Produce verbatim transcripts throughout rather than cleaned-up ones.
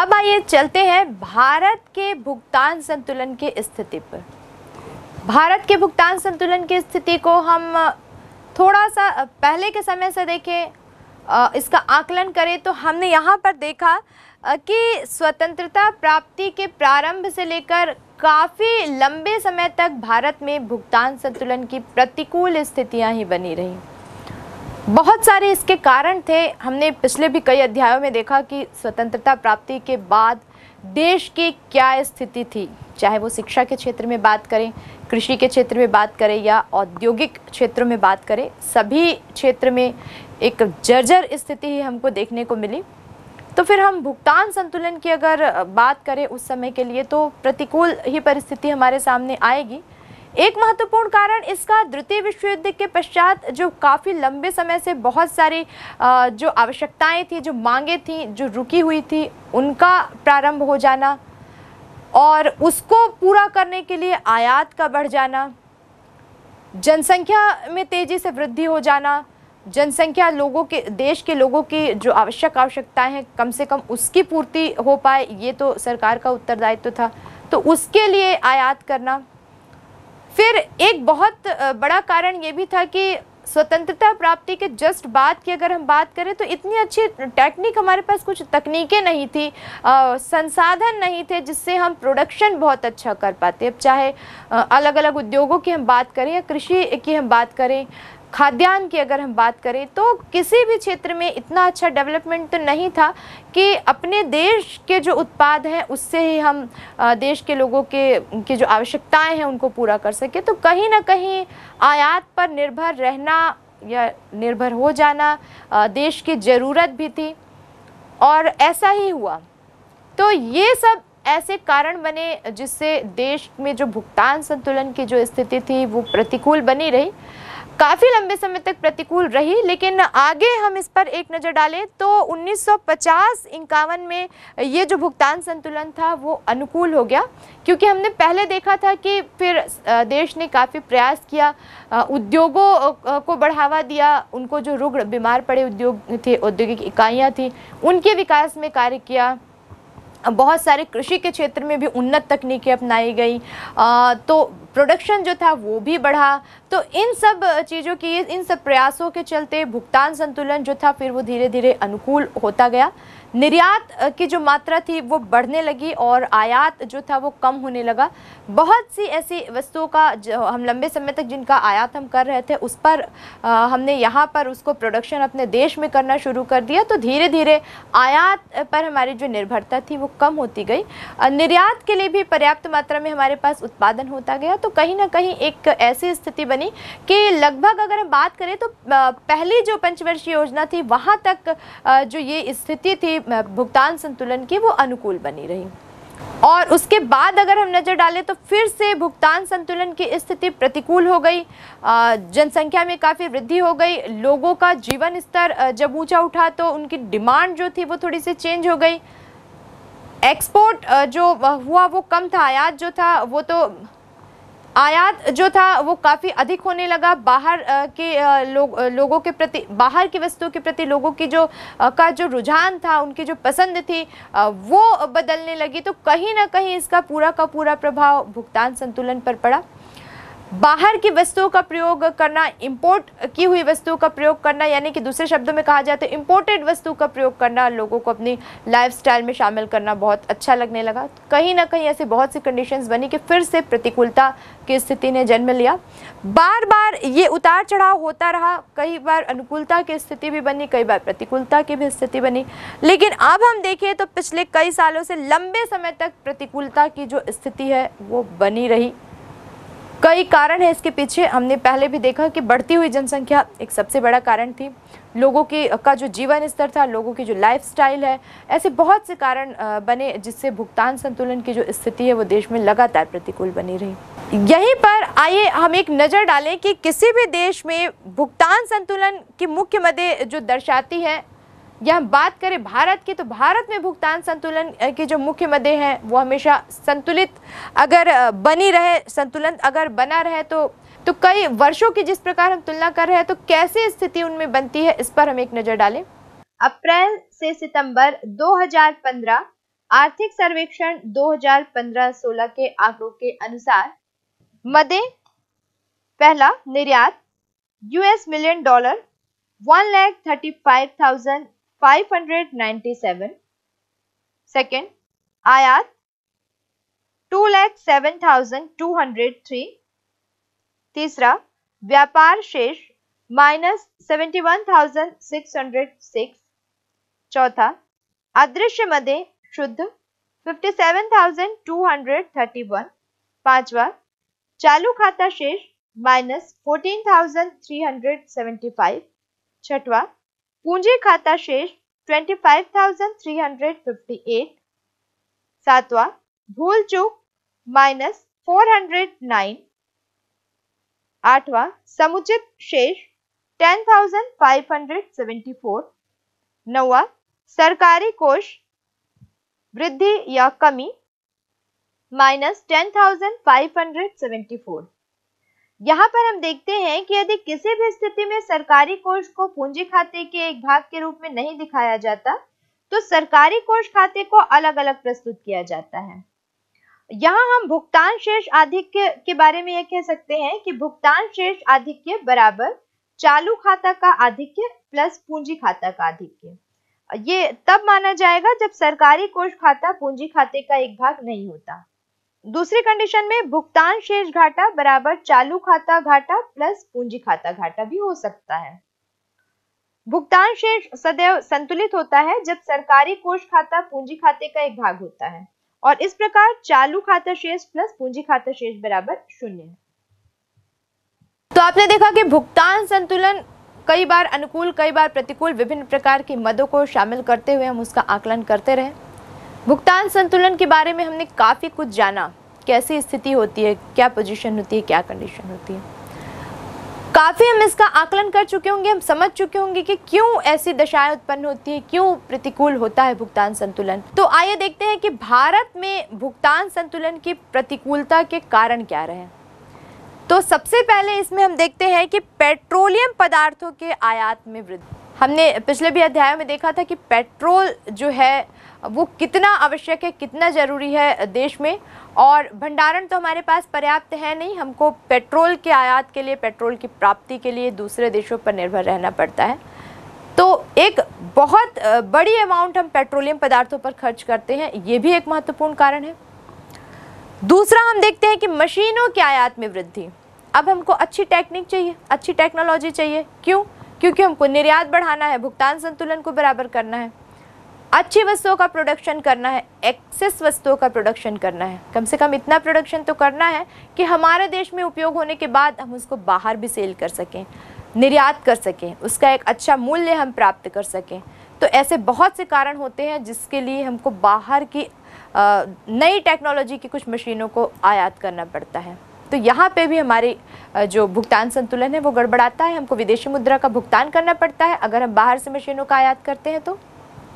अब आइए चलते हैं भारत के भुगतान संतुलन की स्थिति पर। भारत के भुगतान संतुलन की स्थिति को हम थोड़ा सा पहले के समय से देखें, इसका आकलन करें तो हमने यहाँ पर देखा कि स्वतंत्रता प्राप्ति के प्रारंभ से लेकर काफ़ी लंबे समय तक भारत में भुगतान संतुलन की प्रतिकूल स्थितियाँ ही बनी रहीं। बहुत सारे इसके कारण थे। हमने पिछले भी कई अध्यायों में देखा कि स्वतंत्रता प्राप्ति के बाद देश की क्या स्थिति थी, चाहे वो शिक्षा के क्षेत्र में बात करें, कृषि के क्षेत्र में बात करें या औद्योगिक क्षेत्रों में बात करें, सभी क्षेत्र में एक जर्जर स्थिति ही हमको देखने को मिली। तो फिर हम भुगतान संतुलन की अगर बात करें उस समय के लिए तो प्रतिकूल ही परिस्थिति हमारे सामने आएगी। एक महत्वपूर्ण कारण इसका द्वितीय विश्व युद्ध के पश्चात जो काफ़ी लंबे समय से बहुत सारी जो आवश्यकताएं थी, जो मांगे थी, जो रुकी हुई थी, उनका प्रारंभ हो जाना और उसको पूरा करने के लिए आयात का बढ़ जाना, जनसंख्या में तेज़ी से वृद्धि हो जाना, जनसंख्या लोगों के देश के लोगों की जो आवश्यक आवश्यकताएं हैं कम से कम उसकी पूर्ति हो पाए, ये तो सरकार का उत्तरदायित्व था, तो उसके लिए आयात करना। फिर एक बहुत बड़ा कारण ये भी था कि स्वतंत्रता प्राप्ति के जस्ट बाद की अगर हम बात करें तो इतनी अच्छी टेक्निक हमारे पास, कुछ तकनीकें नहीं थी, आ, संसाधन नहीं थे जिससे हम प्रोडक्शन बहुत अच्छा कर पाते। अब चाहे अलग अलग उद्योगों की हम बात करें या कृषि की हम बात करें, खाद्यान्न की अगर हम बात करें, तो किसी भी क्षेत्र में इतना अच्छा डेवलपमेंट तो नहीं था कि अपने देश के जो उत्पाद हैं उससे ही हम देश के लोगों के की जो आवश्यकताएं हैं उनको पूरा कर सके। तो कहीं ना कहीं आयात पर निर्भर रहना या निर्भर हो जाना देश की ज़रूरत भी थी और ऐसा ही हुआ। तो ये सब ऐसे कारण बने जिससे देश में जो भुगतान संतुलन की जो स्थिति थी वो प्रतिकूल बनी रही, काफ़ी लंबे समय तक प्रतिकूल रही। लेकिन आगे हम इस पर एक नज़र डालें तो उन्नीस सौ पचास इक्यावन में ये जो भुगतान संतुलन था वो अनुकूल हो गया, क्योंकि हमने पहले देखा था कि फिर देश ने काफ़ी प्रयास किया, उद्योगों को बढ़ावा दिया, उनको जो रुग्ण बीमार पड़े उद्योग थे, औद्योगिक इकाइयाँ थी, उनके विकास में कार्य किया। बहुत सारे कृषि के क्षेत्र में भी उन्नत तकनीकें अपनाई गई, आ, तो प्रोडक्शन जो था वो भी बढ़ा। तो इन सब चीज़ों की, इन सब प्रयासों के चलते भुगतान संतुलन जो था फिर वो धीरे धीरे अनुकूल होता गया। निर्यात की जो मात्रा थी वो बढ़ने लगी और आयात जो था वो कम होने लगा। बहुत सी ऐसी वस्तुओं का जो हम लंबे समय तक जिनका आयात हम कर रहे थे उस पर आ, हमने यहाँ पर उसको प्रोडक्शन अपने देश में करना शुरू कर दिया, तो धीरे धीरे आयात पर हमारी जो निर्भरता थी वो कम होती गई। निर्यात के लिए भी पर्याप्त मात्रा में हमारे पास उत्पादन होता गया। तो कहीं ना कहीं एक ऐसी स्थिति बनी कि लगभग अगर हम बात करें तो पहली जो पंचवर्षीय योजना थी वहाँ तक जो ये स्थिति थी भुगतान संतुलन की वो अनुकूल बनी रही। और उसके बाद अगर हम नज़र डालें तो फिर से भुगतान संतुलन की स्थिति प्रतिकूल हो गई। जनसंख्या में काफ़ी वृद्धि हो गई, लोगों का जीवन स्तर जब ऊंचा उठा तो उनकी डिमांड जो थी वो थोड़ी सी चेंज हो गई। एक्सपोर्ट जो हुआ वो कम था, आयात जो था वो तो आयात जो था वो काफ़ी अधिक होने लगा। बाहर के लोग लोगों के प्रति, बाहर की वस्तुओं के प्रति लोगों की जो का जो रुझान था, उनकी जो पसंद थी वो बदलने लगी। तो कहीं ना कहीं इसका पूरा का पूरा प्रभाव भुगतान संतुलन पर पड़ा। बाहर की वस्तुओं का प्रयोग करना, इंपोर्ट की हुई वस्तुओं का प्रयोग करना, यानी कि दूसरे शब्दों में कहा जाए तो इंपोर्टेड वस्तु का प्रयोग करना लोगों को अपनी लाइफस्टाइल में शामिल करना बहुत अच्छा लगने लगा। कहीं ना कहीं ऐसी बहुत सी कंडीशंस बनी कि फिर से प्रतिकूलता की स्थिति ने जन्म लिया। बार बार ये उतार चढ़ाव होता रहा, कई बार अनुकूलता की स्थिति भी बनी, कई बार प्रतिकूलता की भी स्थिति बनी। लेकिन अब हम देखें तो पिछले कई सालों से लंबे समय तक प्रतिकूलता की जो स्थिति है वो बनी रही। कई कारण है इसके पीछे। हमने पहले भी देखा कि बढ़ती हुई जनसंख्या एक सबसे बड़ा कारण थी, लोगों की का जो जीवन स्तर था, लोगों की जो लाइफस्टाइल है, ऐसे बहुत से कारण बने जिससे भुगतान संतुलन की जो स्थिति है वो देश में लगातार प्रतिकूल बनी रही। यहीं पर आइए हम एक नज़र डालें कि किसी भी देश में भुगतान संतुलन की मुख्य मदें जो दर्शाती है, या हम बात करें भारत की तो भारत में भुगतान संतुलन की जो मुख्य मदें हैं वो हमेशा संतुलित अगर बनी रहे, संतुलन अगर बना रहे तो तो कई वर्षों की जिस प्रकार हम तुलना कर रहे हैं तो कैसे स्थिति उनमें बनती है, इस पर हम एक नज़र डालें। अप्रैल से सितंबर दो हज़ार पंद्रह आर्थिक सर्वेक्षण दो हज़ार पंद्रह सोलह के आंकड़ों के अनुसार मदे पहला निर्यात US million dollar one lakh thirty five thousand five hundred ninety seven. Second आयात two lakh seven thousand two hundred three. तीसरा व्यापार शेष minus seventy one thousand six hundred six. चौथा अदृश्य मदे शुद्ध fifty seven thousand two hundred thirty one. पांचवा चालू खाता शेष minus fourteen thousand three hundred seventy five. छठवा पूंजी खाता शेष twenty five thousand three hundred fifty eight. सातवां भूल चूक माइनस फोर हंड्रेड नाइन। आठवां समुचित शेष ten thousand five hundred seventy four. नौवां सरकारी कोष वृद्धि या कमी minus ten thousand five hundred seventy four. यहाँ पर हम देखते हैं कि यदि किसी भी स्थिति में सरकारी कोष को पूंजी खाते के एक भाग के रूप में नहीं दिखाया जाता तो सरकारी कोष खाते को अलग अलग प्रस्तुत किया जाता है। यहाँ हम भुगतान शेष आधिक्य के बारे में यह कह सकते हैं कि भुगतान शेष आधिक्य बराबर चालू खाता का आधिक्य प्लस पूंजी खाता का आधिक्य। ये तब माना जाएगा जब सरकारी कोष खाता पूंजी खाते का एक भाग नहीं होता। दूसरी कंडीशन में भुगतान शेष घाटा बराबर चालू खाता घाटा प्लस पूंजी खाता घाटा भी हो सकता है। भुगतान शेष सदैव संतुलित होता है जब सरकारी कोष खाता पूंजी खाते का एक भाग होता है और इस प्रकार चालू खाता शेष प्लस पूंजी खाता शेष बराबर शून्य है। तो आपने देखा कि भुगतान संतुलन कई बार अनुकूल कई बार प्रतिकूल विभिन्न प्रकार की मदों को शामिल करते हुए हम उसका आकलन करते रहे। भुगतान संतुलन के बारे में हमने काफ़ी कुछ जाना, कैसी स्थिति होती है, क्या पोजीशन होती है, क्या कंडीशन होती है। काफ़ी हम इसका आकलन कर चुके होंगे, हम समझ चुके होंगे कि क्यों ऐसी दशाएं उत्पन्न होती है, क्यों प्रतिकूल होता है भुगतान संतुलन। तो आइए देखते हैं कि भारत में भुगतान संतुलन की प्रतिकूलता के कारण क्या रहे। तो सबसे पहले इसमें हम देखते हैं कि पेट्रोलियम पदार्थों के आयात में वृद्धि। हमने पिछले भी अध्याय में देखा था कि पेट्रोल जो है वो कितना आवश्यक है, कितना ज़रूरी है देश में, और भंडारण तो हमारे पास पर्याप्त है नहीं। हमको पेट्रोल के आयात के लिए, पेट्रोल की प्राप्ति के लिए दूसरे देशों पर निर्भर रहना पड़ता है। तो एक बहुत बड़ी अमाउंट हम पेट्रोलियम पदार्थों पर खर्च करते हैं, ये भी एक महत्वपूर्ण कारण है। दूसरा हम देखते हैं कि मशीनों के आयात में वृद्धि। अब हमको अच्छी टेक्निक चाहिए, अच्छी टेक्नोलॉजी चाहिए। क्यों? क्योंकि हमको निर्यात बढ़ाना है, भुगतान संतुलन को बराबर करना है, अच्छी वस्तुओं का प्रोडक्शन करना है, एक्सेस वस्तुओं का प्रोडक्शन करना है। कम से कम इतना प्रोडक्शन तो करना है कि हमारे देश में उपयोग होने के बाद हम उसको बाहर भी सेल कर सकें, निर्यात कर सकें, उसका एक अच्छा मूल्य हम प्राप्त कर सकें। तो ऐसे बहुत से कारण होते हैं जिसके लिए हमको बाहर की नई टेक्नोलॉजी की कुछ मशीनों को आयात करना पड़ता है। तो यहाँ पे भी हमारी जो भुगतान संतुलन है वो गड़बड़ाता है। हमको विदेशी मुद्रा का भुगतान करना पड़ता है अगर हम बाहर से मशीनों का आयात करते हैं। तो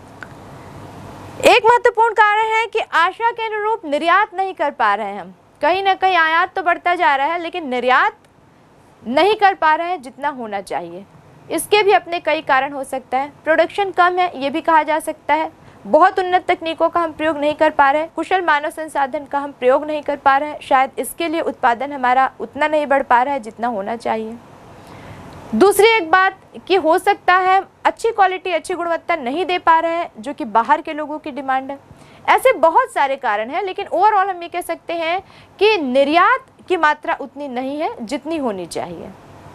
एक महत्वपूर्ण कारण है कि आशा के अनुरूप निर्यात नहीं कर पा रहे हैं हम। कहीं ना कहीं आयात तो बढ़ता जा रहा है लेकिन निर्यात नहीं कर पा रहे हैं जितना होना चाहिए। इसके भी अपने कई कारण हो सकता है। प्रोडक्शन कम है ये भी कहा जा सकता है, बहुत उन्नत तकनीकों का हम प्रयोग नहीं कर पा रहे हैं, कुशल मानव संसाधन का हम प्रयोग नहीं कर पा रहे हैं, शायद इसके लिए उत्पादन हमारा उतना नहीं बढ़ पा रहा है जितना होना चाहिए। दूसरी एक बात कि हो सकता है अच्छी क्वालिटी, अच्छी गुणवत्ता नहीं दे पा रहे हैं जो कि बाहर के लोगों की डिमांड है। ऐसे बहुत सारे कारण हैं, लेकिन ओवरऑल हम ये कह सकते हैं कि निर्यात की मात्रा उतनी नहीं है जितनी होनी चाहिए।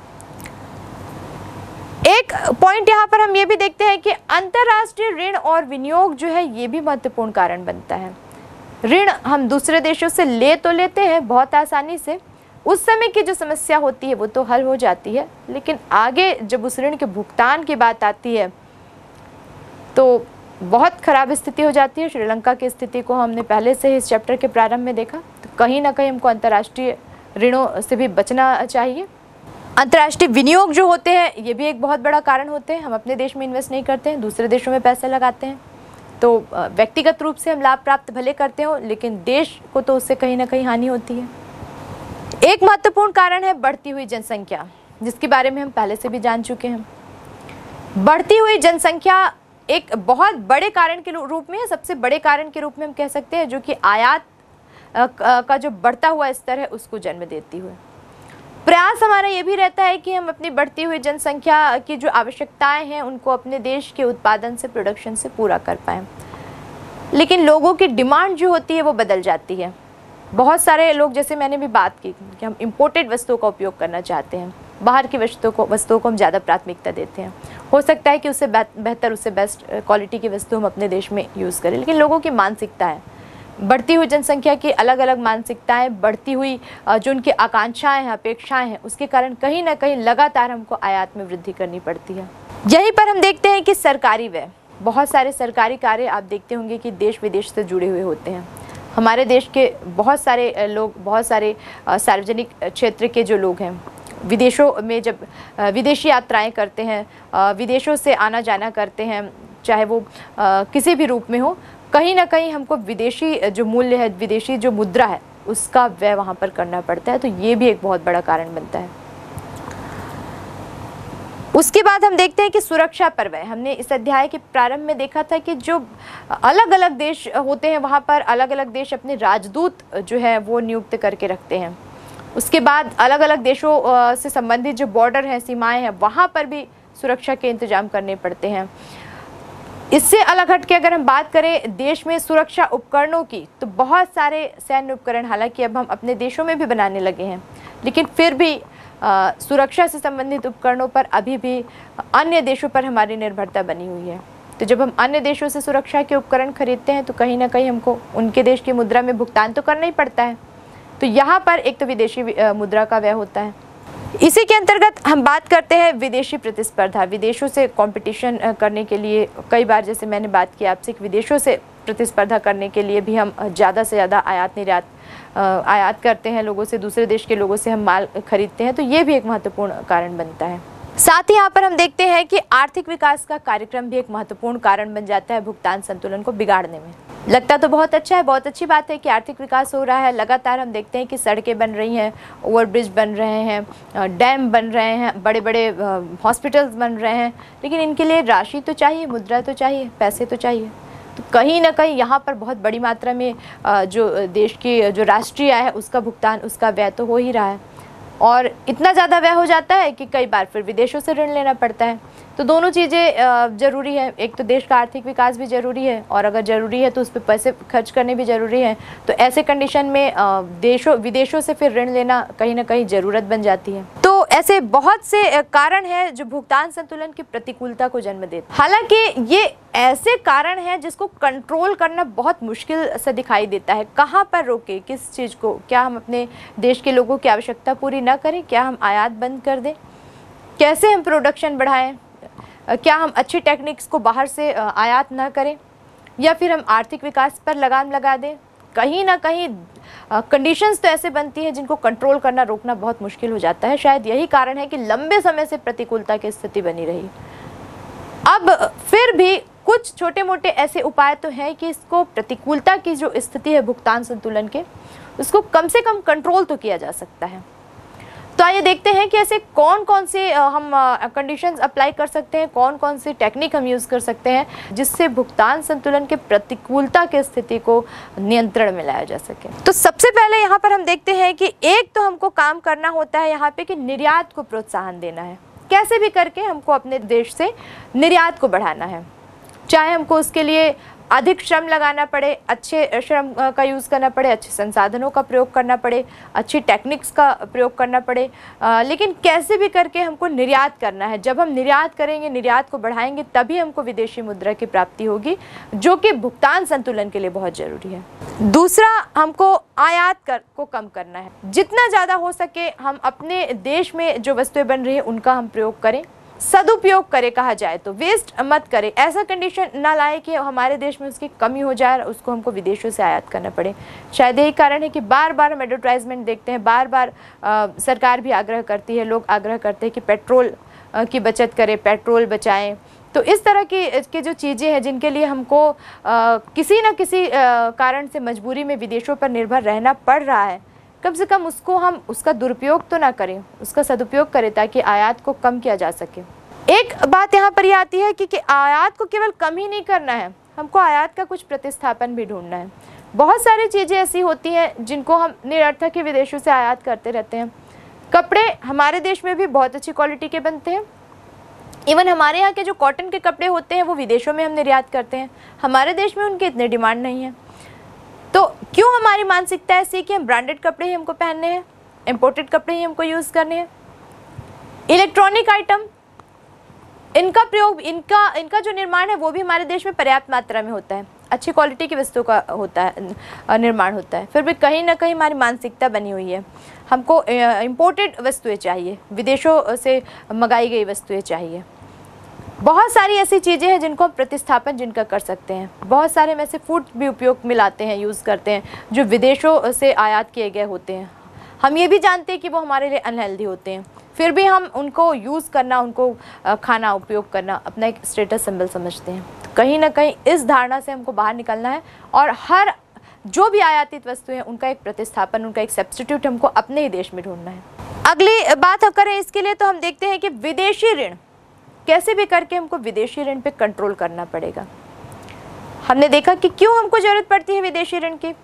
एक पॉइंट यहाँ पर हम ये भी देखते हैं कि अंतर्राष्ट्रीय ऋण और विनियोग जो है ये भी महत्वपूर्ण कारण बनता है। ऋण हम दूसरे देशों से ले तो लेते हैं बहुत आसानी से, उस समय की जो समस्या होती है वो तो हल हो जाती है, लेकिन आगे जब उस ऋण के भुगतान की बात आती है तो बहुत खराब स्थिति हो जाती है। श्रीलंका की स्थिति को हमने पहले से ही इस चैप्टर के प्रारंभ में देखा। तो कहीं ना कहीं हमको अंतर्राष्ट्रीय ऋणों से भी बचना चाहिए। अंतर्राष्ट्रीय विनियोग जो होते हैं ये भी एक बहुत बड़ा कारण होते हैं। हम अपने देश में इन्वेस्ट नहीं करते हैं, दूसरे देशों में पैसे लगाते हैं। तो व्यक्तिगत रूप से हम लाभ प्राप्त भले करते हो लेकिन देश को तो उससे कहीं ना कहीं हानि होती है। एक महत्वपूर्ण कारण है बढ़ती हुई जनसंख्या, जिसके बारे में हम पहले से भी जान चुके हैं। बढ़ती हुई जनसंख्या एक बहुत बड़े कारण के रूप में, सबसे बड़े कारण के रूप में हम कह सकते हैं, जो कि आयात का जो बढ़ता हुआ स्तर है उसको जन्म देती हुई। प्रयास हमारा ये भी रहता है कि हम अपनी बढ़ती हुई जनसंख्या की जो आवश्यकताएं हैं उनको अपने देश के उत्पादन से, प्रोडक्शन से पूरा कर पाएँ। लेकिन लोगों की डिमांड जो होती है वो बदल जाती है। बहुत सारे लोग, जैसे मैंने भी बात की कि हम इम्पोर्टेड वस्तुओं का उपयोग करना चाहते हैं, बाहर की वस्तुओं को वस्तुओं को हम ज़्यादा प्राथमिकता देते हैं। हो सकता है कि उससे बेहतर, उससे बेस्ट क्वालिटी की वस्तु हम अपने देश में यूज़ करें, लेकिन लोगों की मानसिकता है, बढ़ती हुई जनसंख्या की अलग अलग मानसिकताएं, बढ़ती हुई जो उनकी आकांक्षाएं हैं, अपेक्षाएं हैं, उसके कारण कहीं ना कहीं लगातार हमको आयात में वृद्धि करनी पड़ती है। यहीं पर हम देखते हैं कि सरकारी व्यय, बहुत सारे सरकारी कार्य आप देखते होंगे कि देश विदेश से जुड़े हुए होते हैं। हमारे देश के बहुत सारे लोग, बहुत सारे सार्वजनिक क्षेत्र के जो लोग हैं, विदेशों में जब विदेशी यात्राएं करते हैं, विदेशों से आना जाना करते हैं, चाहे वो किसी भी रूप में हो, कहीं ना कहीं हमको विदेशी जो मूल्य है, विदेशी जो मुद्रा है, उसका व्यय वहाँ पर करना पड़ता है। तो ये भी एक बहुत बड़ा कारण बनता है। उसके बाद हम देखते हैं कि सुरक्षा पर व्यय। हमने इस अध्याय के प्रारंभ में देखा था कि जो अलग अलग देश होते हैं वहाँ पर अलग अलग देश अपने राजदूत जो है वो नियुक्त करके रखते हैं। उसके बाद अलग अलग देशों से संबंधित जो बॉर्डर हैं, सीमाएं हैं, वहाँ पर भी सुरक्षा के इंतजाम करने पड़ते हैं। इससे अलग हट के अगर हम बात करें देश में सुरक्षा उपकरणों की, तो बहुत सारे सैन्य उपकरण हालांकि अब हम अपने देशों में भी बनाने लगे हैं, लेकिन फिर भी आ, सुरक्षा से संबंधित उपकरणों पर अभी भी अन्य देशों पर हमारी निर्भरता बनी हुई है। तो जब हम अन्य देशों से सुरक्षा के उपकरण खरीदते हैं तो कहीं ना कहीं हमको उनके देश की मुद्रा में भुगतान तो करना ही पड़ता है। तो यहाँ पर एक तो विदेशी मुद्रा का व्यय होता है। इसी के अंतर्गत हम बात करते हैं विदेशी प्रतिस्पर्धा। विदेशों से कंपटीशन करने के लिए कई बार, जैसे मैंने बात की आपसे, विदेशों से प्रतिस्पर्धा करने के लिए भी हम ज़्यादा से ज़्यादा आयात निर्यात आयात करते हैं, लोगों से, दूसरे देश के लोगों से हम माल खरीदते हैं। तो ये भी एक महत्वपूर्ण कारण बनता है। साथ ही यहाँ पर हम देखते हैं कि आर्थिक विकास का कार्यक्रम भी एक महत्वपूर्ण कारण बन जाता है भुगतान संतुलन को बिगाड़ने में। लगता तो बहुत अच्छा है, बहुत अच्छी बात है कि आर्थिक विकास हो रहा है, लगातार हम देखते हैं कि सड़कें बन रही हैं, ओवरब्रिज बन रहे हैं, डैम बन रहे हैं, बड़े बड़े हॉस्पिटल्स बन रहे हैं, लेकिन इनके लिए राशि तो चाहिए, मुद्रा तो चाहिए, पैसे तो चाहिए। तो कहीं ना कहीं यहाँ पर बहुत बड़ी मात्रा में जो देश की जो राष्ट्रीय आय है उसका भुगतान, उसका व्यय तो हो ही रहा है, और इतना ज़्यादा व्यय हो जाता है कि कई बार फिर विदेशों से ऋण लेना पड़ता है। तो दोनों चीज़ें ज़रूरी है, एक तो देश का आर्थिक विकास भी ज़रूरी है, और अगर ज़रूरी है तो उस पर पैसे खर्च करने भी ज़रूरी है। तो ऐसे कंडीशन में देशों विदेशों से फिर ऋण लेना कहीं ना कहीं ज़रूरत बन जाती है। तो ऐसे बहुत से कारण हैं जो भुगतान संतुलन की प्रतिकूलता को जन्म देते हैं। हालांकि ये ऐसे कारण हैं जिसको कंट्रोल करना बहुत मुश्किल से दिखाई देता है। कहाँ पर रोके, किस चीज़ को? क्या हम अपने देश के लोगों की आवश्यकता पूरी न करें? क्या हम आयात बंद कर दें? कैसे हम प्रोडक्शन बढ़ाएं? क्या हम अच्छी टेक्निक्स को बाहर से आयात ना करें, या फिर हम आर्थिक विकास पर लगाम लगा दें? कहीं ना कहीं कंडीशंस तो ऐसे बनती हैं जिनको कंट्रोल करना, रोकना बहुत मुश्किल हो जाता है। शायद यही कारण है कि लंबे समय से प्रतिकूलता की स्थिति बनी रही। अब फिर भी कुछ छोटे मोटे ऐसे उपाय तो हैं कि इसको, प्रतिकूलता की जो स्थिति है भुगतान संतुलन के, उसको कम से कम कंट्रोल तो किया जा सकता है। तो आइए देखते हैं कि ऐसे कौन कौन से हम कंडीशंस अप्लाई कर सकते हैं, कौन कौन सी टेक्निक हम यूज़ कर सकते हैं जिससे भुगतान संतुलन के प्रतिकूलता की स्थिति को नियंत्रण में लाया जा सके। तो सबसे पहले यहाँ पर हम देखते हैं कि एक तो हमको काम करना होता है यहाँ पे कि निर्यात को प्रोत्साहन देना है। कैसे भी करके हमको अपने देश से निर्यात को बढ़ाना है, चाहे हमको उसके लिए अधिक श्रम लगाना पड़े, अच्छे श्रम का यूज़ करना पड़े, अच्छे संसाधनों का प्रयोग करना पड़े, अच्छी टेक्निक्स का प्रयोग करना पड़े, आ, लेकिन कैसे भी करके हमको निर्यात करना है। जब हम निर्यात करेंगे, निर्यात को बढ़ाएंगे, तभी हमको विदेशी मुद्रा की प्राप्ति होगी, जो कि भुगतान संतुलन के लिए बहुत ज़रूरी है। दूसरा, हमको आयात कर को कम करना है। जितना ज़्यादा हो सके हम अपने देश में जो वस्तुएं बन रही है उनका हम प्रयोग करें, सदुपयोग करें, कहा जाए तो वेस्ट मत करें। ऐसा कंडीशन ना लाए कि हमारे देश में उसकी कमी हो जाए और उसको हमको विदेशों से आयात करना पड़े। शायद यही कारण है कि बार बार हम एडवर्टाइजमेंट देखते हैं, बार बार आ, सरकार भी आग्रह करती है, लोग आग्रह करते हैं कि पेट्रोल आ, की बचत करें, पेट्रोल बचाएं। तो इस तरह की, की जो चीज़ें हैं जिनके लिए हमको आ, किसी न किसी आ, कारण से मजबूरी में विदेशों पर निर्भर रहना पड़ रहा है, कम से कम उसको हम उसका दुरुपयोग तो ना करें, उसका सदुपयोग करें ताकि आयात को कम किया जा सके। एक बात यहाँ पर ये आती है कि, कि आयात को केवल कम ही नहीं करना है, हमको आयात का कुछ प्रतिस्थापन भी ढूंढना है। बहुत सारी चीज़ें ऐसी होती हैं जिनको हम निरर्थक ही विदेशों से आयात करते रहते हैं। कपड़े हमारे देश में भी बहुत अच्छी क्वालिटी के बनते हैं। इवन हमारे यहाँ के जो कॉटन के कपड़े होते हैं वो विदेशों में हम निर्यात करते हैं, हमारे देश में उनकी इतनी डिमांड नहीं है। तो क्यों हमारी मानसिकता ऐसी कि हम ब्रांडेड कपड़े ही हमको पहनने हैं, इम्पोर्टेड कपड़े ही हमको यूज़ करने हैं। इलेक्ट्रॉनिक आइटम, इनका प्रयोग, इनका इनका जो निर्माण है वो भी हमारे देश में पर्याप्त मात्रा में होता है, अच्छी क्वालिटी की वस्तुओं का होता है, निर्माण होता है। फिर भी कहीं ना कहीं हमारी मानसिकता बनी हुई है, हमको इम्पोर्टेड वस्तुएं चाहिए, विदेशों से मंगाई गई वस्तुएं चाहिए। बहुत सारी ऐसी चीज़ें हैं जिनको हम प्रतिस्थापन जिनका कर सकते हैं। बहुत सारे हम ऐसे फूड भी उपयोग में लाते हैं, यूज़ करते हैं, जो विदेशों से आयात किए गए होते हैं। हम ये भी जानते हैं कि वो हमारे लिए अनहेल्दी होते हैं, फिर भी हम उनको यूज़ करना, उनको खाना, उपयोग करना अपना एक स्टेटस सिंबल समझते हैं। तो कहीं ना कहीं इस धारणा से हमको बाहर निकलना है और हर जो भी आयातित वस्तु है उनका एक प्रतिस्थापन, उनका एक सब्स्टिट्यूट हमको अपने ही देश में ढूंढना है। अगली बात हम करें इसके लिए तो हम देखते हैं कि विदेशी ऋण, कैसे भी करके हमको विदेशी ऋण पे कंट्रोल करना पड़ेगा। हमने देखा कि क्यों हमको ज़रूरत पड़ती है विदेशी ऋण की।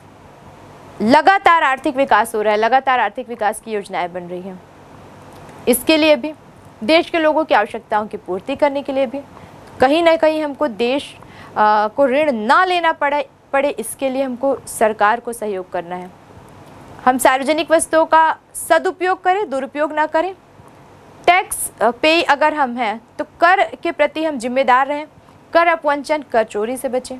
लगातार आर्थिक विकास हो रहा है, लगातार आर्थिक विकास की योजनाएं बन रही हैं। इसके लिए भी, देश के लोगों की आवश्यकताओं की पूर्ति करने के लिए भी कहीं ना कहीं हमको देश आ, को ऋण ना लेना पड़े पड़े इसके लिए हमको सरकार को सहयोग करना है। हम सार्वजनिक वस्तुओं का सदुपयोग करें, दुरुपयोग ना करें। टैक्स पे अगर हम हैं तो कर के प्रति हम जिम्मेदार रहें, कर अपवंचन, कर चोरी से बचें।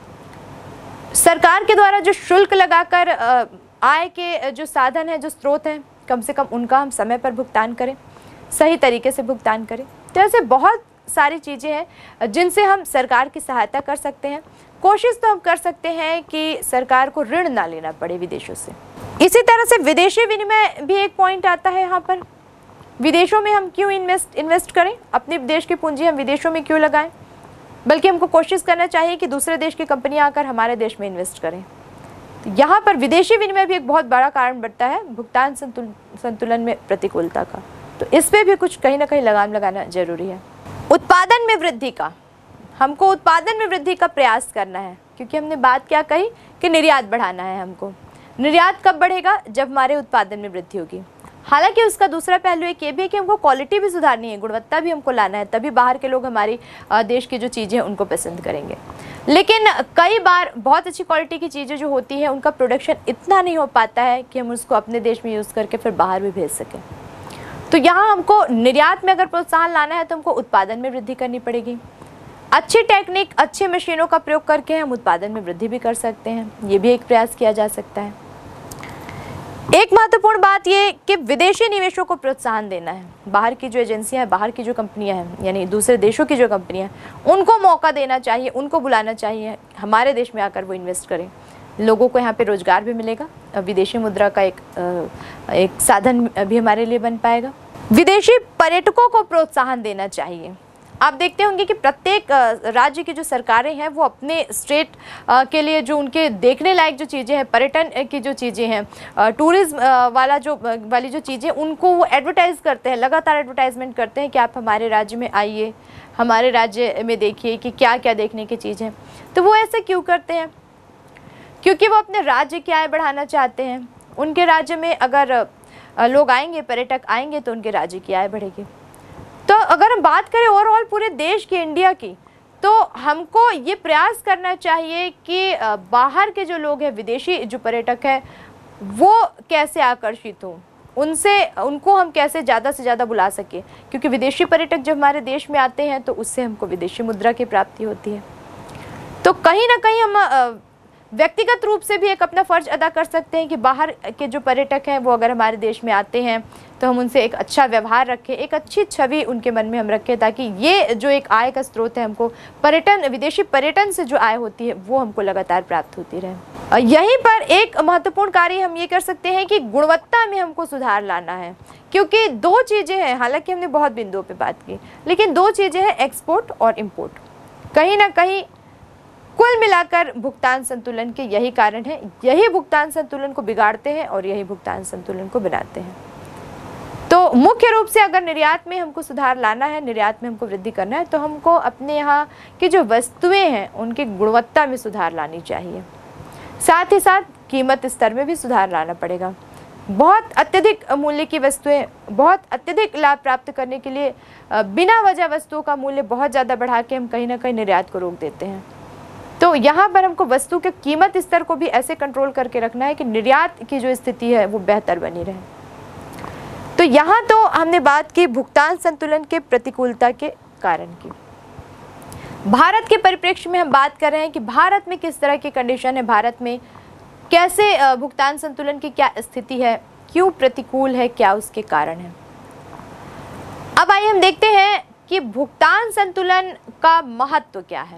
सरकार के द्वारा जो शुल्क लगाकर आय के जो साधन है, जो स्रोत हैं, कम से कम उनका हम समय पर भुगतान करें, सही तरीके से भुगतान करें। तो ऐसे बहुत सारी चीज़ें हैं जिनसे हम सरकार की सहायता कर सकते हैं। कोशिश तो हम कर सकते हैं कि सरकार को ऋण ना लेना पड़े विदेशों से। इसी तरह से विदेशी विनिमय भी एक पॉइंट आता है यहाँ पर। विदेशों में हम क्यों इन्वेस्ट इन्वेस्ट करें, अपने देश की पूंजी हम विदेशों में क्यों लगाएं, बल्कि हमको कोशिश करना चाहिए कि दूसरे देश की कंपनियां आकर हमारे देश में इन्वेस्ट करें। तो यहाँ पर विदेशी विनिमय भी एक बहुत बड़ा कारण बनता है भुगतान संतुल संतुलन में प्रतिकूलता का। तो इस पर भी कुछ कहीं ना कहीं लगाम लगाना जरूरी है। उत्पादन में वृद्धि का, हमको उत्पादन में वृद्धि का प्रयास करना है, क्योंकि हमने बात क्या कही कि निर्यात बढ़ाना है हमको। निर्यात कब बढ़ेगा, जब हमारे उत्पादन में वृद्धि होगी। हालांकि उसका दूसरा पहलू एक ये भी है कि हमको क्वालिटी भी सुधारनी है, गुणवत्ता भी हमको लाना है, तभी बाहर के लोग हमारी देश की जो चीज़ें हैं उनको पसंद करेंगे। लेकिन कई बार बहुत अच्छी क्वालिटी की चीज़ें जो होती हैं उनका प्रोडक्शन इतना नहीं हो पाता है कि हम उसको अपने देश में यूज़ करके फिर बाहर भी भेज सकें। तो यहाँ हमको निर्यात में अगर प्रोत्साहन लाना है तो हमको उत्पादन में वृद्धि करनी पड़ेगी। अच्छी टेक्निक, अच्छी मशीनों का प्रयोग करके हम उत्पादन में वृद्धि भी कर सकते हैं, ये भी एक प्रयास किया जा सकता है। एक महत्वपूर्ण बात ये कि विदेशी निवेशों को प्रोत्साहन देना है। बाहर की जो एजेंसियां हैं, बाहर की जो कंपनियां हैं, यानी दूसरे देशों की जो कंपनियां हैं, उनको मौका देना चाहिए, उनको बुलाना चाहिए हमारे देश में आकर वो इन्वेस्ट करें। लोगों को यहाँ पे रोजगार भी मिलेगा, विदेशी मुद्रा का एक एक साधन भी हमारे लिए बन पाएगा। विदेशी पर्यटकों को प्रोत्साहन देना चाहिए। आप देखते होंगे कि प्रत्येक राज्य की जो सरकारें हैं वो अपने स्टेट के लिए जो उनके देखने लायक जो चीज़ें हैं, पर्यटन की जो चीज़ें हैं, टूरिज्म वाला जो वाली जो चीज़ें, उनको वो एडवर्टाइज़ करते हैं, लगातार एडवर्टाइजमेंट करते हैं कि आप हमारे राज्य में आइए, हमारे राज्य में देखिए कि क्या क्या देखने की चीज़ें। तो वो ऐसे क्यों करते हैं? क्योंकि वो अपने राज्य की आय बढ़ाना चाहते हैं। उनके राज्य में अगर लोग आएंगे, पर्यटक आएंगे, तो उनके राज्य की आय बढ़ेगी। तो अगर हम बात करें ओवरऑल पूरे देश की, इंडिया की, तो हमको ये प्रयास करना चाहिए कि बाहर के जो लोग हैं, विदेशी जो पर्यटक हैं, वो कैसे आकर्षित हों, उनसे उनको हम कैसे ज़्यादा से ज़्यादा बुला सकें। क्योंकि विदेशी पर्यटक जब हमारे देश में आते हैं तो उससे हमको विदेशी मुद्रा की प्राप्ति होती है। तो कहीं ना कहीं हम व्यक्तिगत रूप से भी एक अपना फ़र्ज अदा कर सकते हैं कि बाहर के जो पर्यटक हैं वो अगर हमारे देश में आते हैं तो हम उनसे एक अच्छा व्यवहार रखें, एक अच्छी छवि उनके मन में हम रखें, ताकि ये जो एक आय का स्रोत है, हमको पर्यटन, विदेशी पर्यटन से जो आय होती है वो हमको लगातार प्राप्त होती रहे। यहीं पर एक महत्वपूर्ण कार्य हम ये कर सकते हैं कि गुणवत्ता में हमको सुधार लाना है। क्योंकि दो चीज़ें हैं, हालांकि हमने बहुत बिंदुओं पर बात की, लेकिन दो चीज़ें हैं, एक्सपोर्ट और इम्पोर्ट। कहीं ना कहीं कुल मिलाकर भुगतान संतुलन के यही कारण है, यही भुगतान संतुलन को बिगाड़ते हैं और यही भुगतान संतुलन को बनाते हैं। तो मुख्य रूप से अगर निर्यात में हमको सुधार लाना है, निर्यात में हमको वृद्धि करना है, तो हमको अपने यहाँ की जो वस्तुएं हैं उनकी गुणवत्ता में सुधार लानी चाहिए। साथ ही साथ कीमत स्तर में भी सुधार लाना पड़ेगा। बहुत अत्यधिक मूल्य की वस्तुएं, बहुत अत्यधिक लाभ प्राप्त करने के लिए बिना वजह वस्तुओं का मूल्य बहुत ज़्यादा बढ़ा के हम कहीं ना कहीं निर्यात को रोक देते हैं। तो यहाँ पर हमको वस्तु के कीमत स्तर को भी ऐसे कंट्रोल करके रखना है कि निर्यात की जो स्थिति है वो बेहतर बनी रहे। तो यहाँ तो हमने बात की भुगतान संतुलन के प्रतिकूलता के कारण की। भारत के परिप्रेक्ष्य में हम बात कर रहे हैं कि भारत में किस तरह की कंडीशन है, भारत में कैसे भुगतान संतुलन की क्या स्थिति है, क्यों प्रतिकूल है, क्या उसके कारण है। अब आइए हम देखते हैं कि भुगतान संतुलन का महत्व क्या है।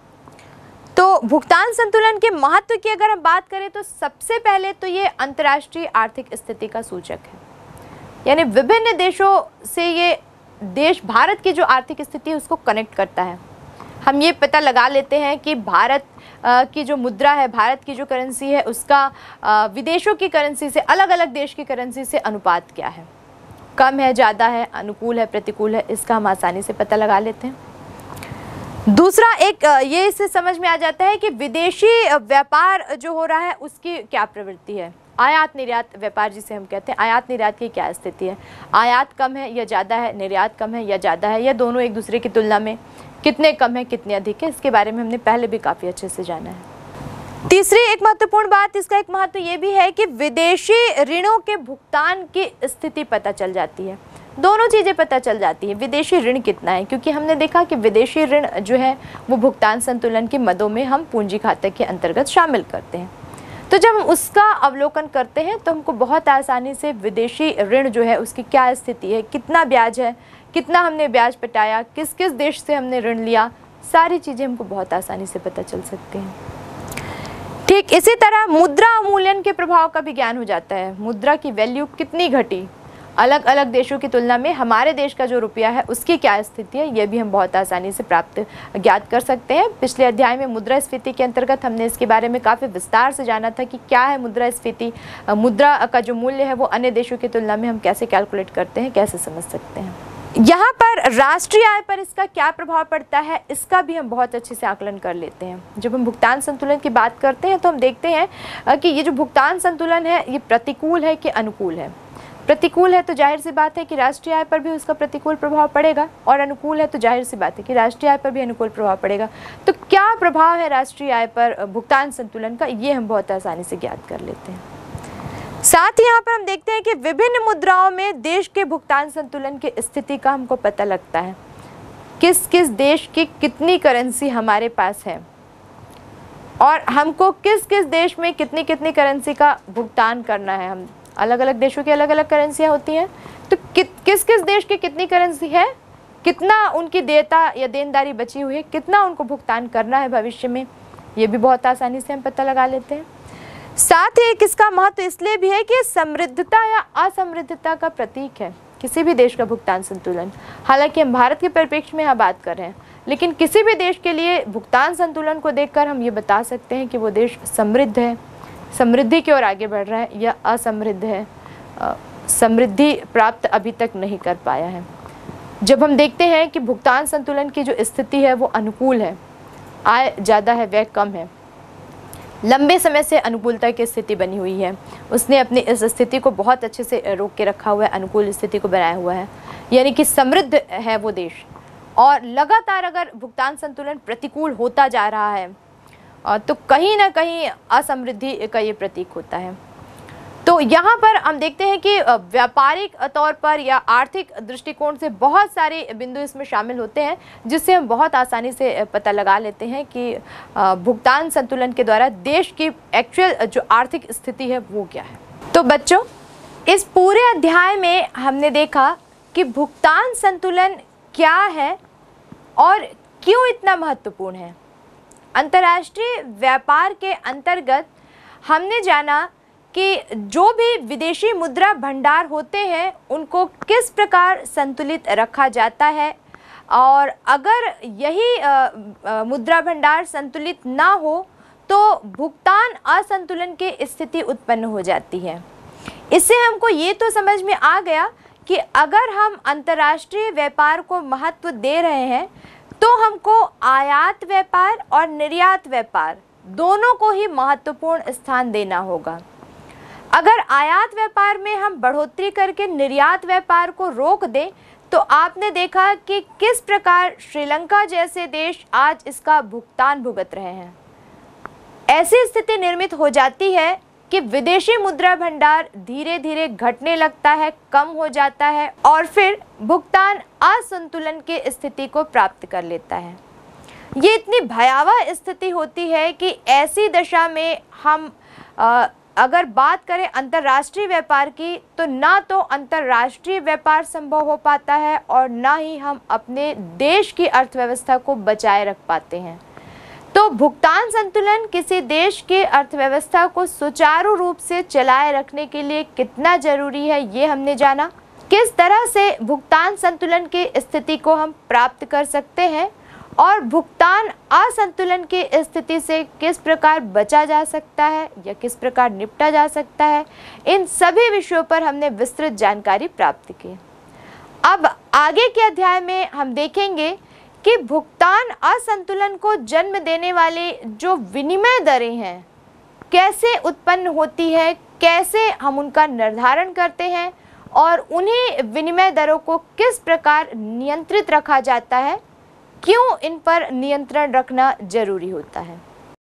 तो भुगतान संतुलन के महत्व की अगर हम बात करें तो सबसे पहले तो ये अंतर्राष्ट्रीय आर्थिक स्थिति का सूचक है, यानी विभिन्न देशों से ये देश भारत की जो आर्थिक स्थिति है उसको कनेक्ट करता है। हम ये पता लगा लेते हैं कि भारत की जो मुद्रा है, भारत की जो करेंसी है, उसका विदेशों की करेंसी से, अलग अलग देश की करेंसी से अनुपात क्या है, कम है, ज़्यादा है, अनुकूल है, प्रतिकूल है, इसका हम आसानी से पता लगा लेते हैं। दूसरा एक ये इससे समझ में आ जाता है कि विदेशी व्यापार जो हो रहा है उसकी क्या प्रवृत्ति है, आयात निर्यात व्यापार जिसे हम कहते हैं, आयात निर्यात की क्या स्थिति है, आयात कम है या ज़्यादा है, निर्यात कम है या ज़्यादा है, या दोनों एक दूसरे की तुलना में कितने कम है कितने अधिक है, इसके बारे में हमने पहले भी काफ़ी अच्छे से जाना है। तीसरी एक महत्वपूर्ण बात, इसका एक महत्व ये भी है कि विदेशी ऋणों के भुगतान की स्थिति पता चल जाती है। दोनों चीज़ें पता चल जाती हैं, विदेशी ऋण कितना है, क्योंकि हमने देखा कि विदेशी ऋण जो है वो भुगतान संतुलन की मदों में हम पूंजी खाते के अंतर्गत शामिल करते हैं। तो जब हम उसका अवलोकन करते हैं तो हमको बहुत आसानी से विदेशी ऋण जो है उसकी क्या स्थिति है, कितना ब्याज है, कितना हमने ब्याज पटाया, किस किस देश से हमने ऋण लिया, सारी चीज़ें हमको बहुत आसानी से पता चल सकती हैं। ठीक इसी तरह मुद्रा अवमूल्यन के प्रभाव का भी ज्ञान हो जाता है। मुद्रा की वैल्यू कितनी घटी, अलग अलग देशों की तुलना में हमारे देश का जो रुपया है उसकी क्या स्थिति है, ये भी हम बहुत आसानी से प्राप्त ज्ञात कर सकते हैं। पिछले अध्याय में मुद्रास्फीति के अंतर्गत हमने इसके बारे में काफ़ी विस्तार से जाना था कि क्या है मुद्रास्फीति, मुद्रा का जो मूल्य है वो अन्य देशों की तुलना में हम कैसे कैलकुलेट करते हैं, कैसे समझ सकते हैं। यहाँ पर राष्ट्रीय आय पर इसका क्या प्रभाव पड़ता है, इसका भी हम बहुत अच्छे से आकलन कर लेते हैं। जब हम भुगतान संतुलन की बात करते हैं तो हम देखते हैं कि ये जो भुगतान संतुलन है ये प्रतिकूल है कि अनुकूल है। प्रतिकूल है तो जाहिर सी बात है कि राष्ट्रीय आय पर भी उसका प्रतिकूल प्रभाव पड़ेगा, और अनुकूल है तो जाहिर सी बात है कि राष्ट्रीय आय पर भी अनुकूल प्रभाव पड़ेगा। तो क्या प्रभाव है राष्ट्रीय आय पर भुगतान संतुलन का, ये हम बहुत आसानी से ज्ञात कर लेते हैं। साथ ही यहाँ पर हम देखते हैं कि विभिन्न मुद्राओं में देश के भुगतान संतुलन की स्थिति का हमको पता लगता है, किस किस देश की कितनी करेंसी हमारे पास है और हमको किस किस देश में कितनी कितनी करेंसी का भुगतान करना है। हम अलग अलग देशों की अलग अलग करेंसियाँ होती हैं, तो कि, किस किस देश की कितनी करेंसी है, कितना उनकी देयता या देनदारी बची हुई है, कितना उनको भुगतान करना है भविष्य में, ये भी बहुत आसानी से हम पता लगा लेते हैं। साथ ही किसका महत्व इसलिए भी है कि समृद्धता या असमृद्धता का प्रतीक है किसी भी देश का भुगतान संतुलन। हालांकि हम भारत के परिप्रेक्ष्य में यहाँ बात कर रहे हैं, लेकिन किसी भी देश के लिए भुगतान संतुलन को देखकर हम ये बता सकते हैं कि वो देश समृद्ध है, समृद्धि की ओर आगे बढ़ रहा है, या असमृद्ध है, समृद्धि प्राप्त अभी तक नहीं कर पाया है। जब हम देखते हैं कि भुगतान संतुलन की जो स्थिति है वो अनुकूल है, आय ज़्यादा है, व्यय कम है, लंबे समय से अनुकूलता की स्थिति बनी हुई है, उसने अपनी इस स्थिति को बहुत अच्छे से रोक के रखा हुआ है, अनुकूल स्थिति को बनाया हुआ है, यानी कि समृद्ध है वो देश। और लगातार अगर भुगतान संतुलन प्रतिकूल होता जा रहा है तो कहीं ना कहीं असमृद्धि का ये प्रतीक होता है। तो यहाँ पर हम देखते हैं कि व्यापारिक तौर पर या आर्थिक दृष्टिकोण से बहुत सारे बिंदु इसमें शामिल होते हैं, जिससे हम बहुत आसानी से पता लगा लेते हैं कि भुगतान संतुलन के द्वारा देश की एक्चुअल जो आर्थिक स्थिति है वो क्या है। तो बच्चों, इस पूरे अध्याय में हमने देखा कि भुगतान संतुलन क्या है और क्यों इतना महत्वपूर्ण है। अंतर्राष्ट्रीय व्यापार के अंतर्गत हमने जाना कि जो भी विदेशी मुद्रा भंडार होते हैं उनको किस प्रकार संतुलित रखा जाता है, और अगर यही आ, आ, मुद्रा भंडार संतुलित ना हो तो भुगतान असंतुलन की स्थिति उत्पन्न हो जाती है। इससे हमको ये तो समझ में आ गया कि अगर हम अंतर्राष्ट्रीय व्यापार को महत्व दे रहे हैं तो हमको आयात व्यापार और निर्यात व्यापार दोनों को ही महत्वपूर्ण स्थान देना होगा। अगर आयात व्यापार में हम बढ़ोतरी करके निर्यात व्यापार को रोक दें तो आपने देखा कि किस प्रकार श्रीलंका जैसे देश आज इसका भुगतान भुगत रहे हैं। ऐसी स्थिति निर्मित हो जाती है कि विदेशी मुद्रा भंडार धीरे धीरे घटने लगता है, कम हो जाता है और फिर भुगतान असंतुलन की स्थिति को प्राप्त कर लेता है। ये इतनी भयावह स्थिति होती है कि ऐसी दशा में हम आ, अगर बात करें अंतर्राष्ट्रीय व्यापार की तो ना तो अंतर्राष्ट्रीय व्यापार संभव हो पाता है और ना ही हम अपने देश की अर्थव्यवस्था को बचाए रख पाते हैं। तो भुगतान संतुलन किसी देश की अर्थव्यवस्था को सुचारू रूप से चलाए रखने के लिए कितना जरूरी है, ये हमने जाना। किस तरह से भुगतान संतुलन की स्थिति को हम प्राप्त कर सकते हैं और भुगतान असंतुलन की स्थिति से किस प्रकार बचा जा सकता है या किस प्रकार निपटा जा सकता है, इन सभी विषयों पर हमने विस्तृत जानकारी प्राप्त की। अब आगे के अध्याय में हम देखेंगे कि भुगतान असंतुलन को जन्म देने वाले जो विनिमय दरें हैं कैसे उत्पन्न होती है, कैसे हम उनका निर्धारण करते हैं और उन्हीं विनिमय दरों को किस प्रकार नियंत्रित रखा जाता है, क्यों इन पर नियंत्रण रखना जरूरी होता है।